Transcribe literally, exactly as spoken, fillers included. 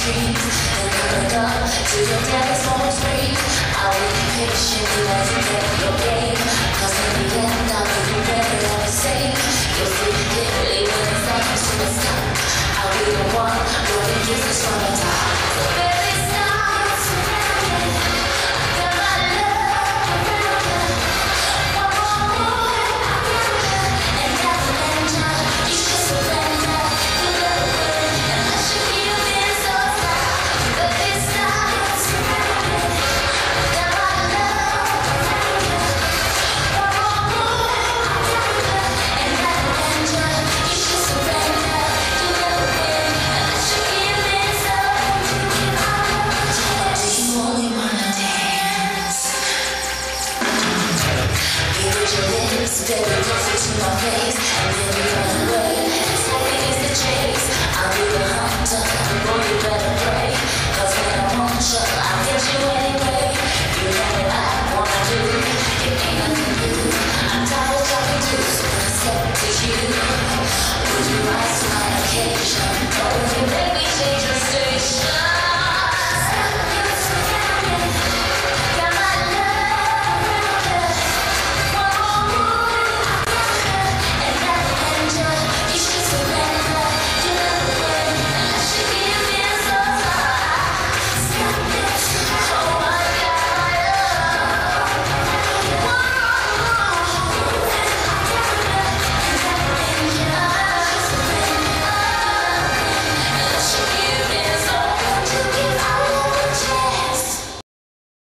dreams and coming up to your daddy's home screen. I'll be patient as you get your game, cause in the end I'll be ready all the same. You'll see clearly when it's time to stop. I'll be the one running this